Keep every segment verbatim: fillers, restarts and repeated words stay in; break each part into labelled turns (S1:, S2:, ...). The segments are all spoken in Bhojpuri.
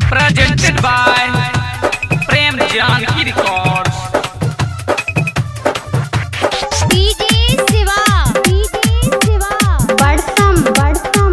S1: Presented by Prem Janki Records.
S2: D J Siva, D J Siva, बड़सम बड़सम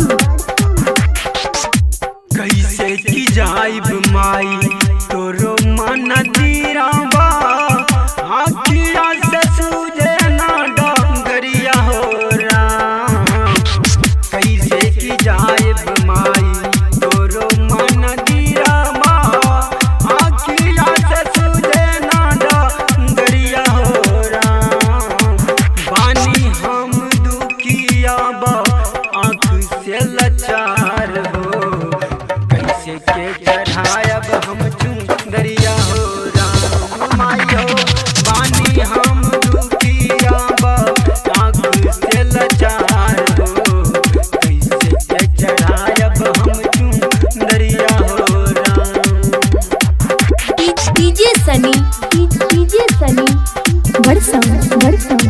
S3: कैसे की जाइब माई तोरो मन दीरावा आखिया से सूझे ना डंगरिया हो राम। कैसे की जाइब माई तोरो मन दीरावा आखिया से सूझे ना डंगरिया हो राम। बानी हम दुखिया बा आँख से लाचार हो कैसे के चढ़ायब हम चुंदरिया हो राम माई हो। बानी हम दुखिया बा आँख से लाचार हो कैसे के चढ़ायब हम चुंदरिया हो राम।
S2: डीजे सनी, डीजे सनी, बड़सम बड़सम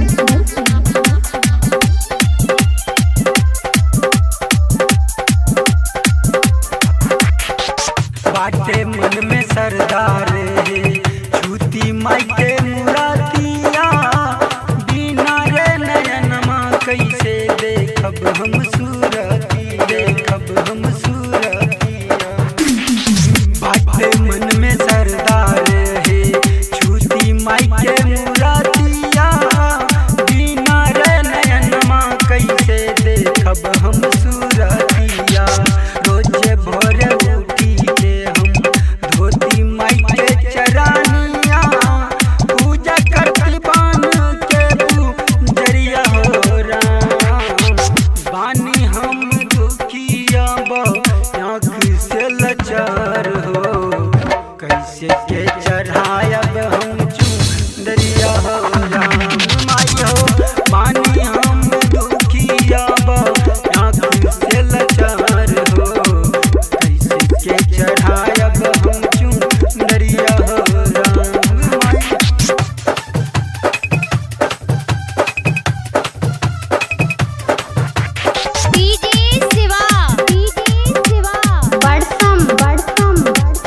S3: बाटे मन में सरदार है छूती माई के मुरातिया बिना रे नयनमा कैसे देखब हम सूरती देखब हम सूरतिया। बाटे मन में सरदार है छूती माई के मुरातिया बिना रे नयनमा कैसे देखब हम सूरतिया। रोजे भोरे उठी के हम धोती माई के चरानिया पूजा करती बान के पूजरिया हो राम। बानी हम दुखिया बा आँख से लाचार हो कैसे के चढ़ायब हम चुंदरिया हो राम माई हो। बानी हम दुखिया बा आँख से लाचार हो कैसे के चढ़ायब हम चुंदरिया हो राम माई।
S2: डीजे शिवा, डीजे शिवा, बड़सम बड़सम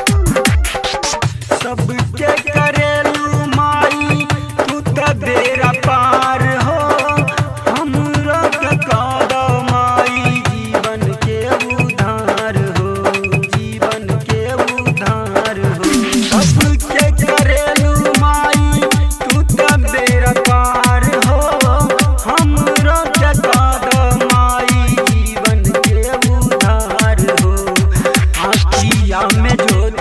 S3: सबके करेलू माई तू त बेरा पार हो। हमरा के कादा माई जीवन के उधार हो जीवन के उधार हो। सबके करेलू माई तू त बेरा पार हो। हमरा के कादा माई जीवन के उधार हो। आँखिया में जो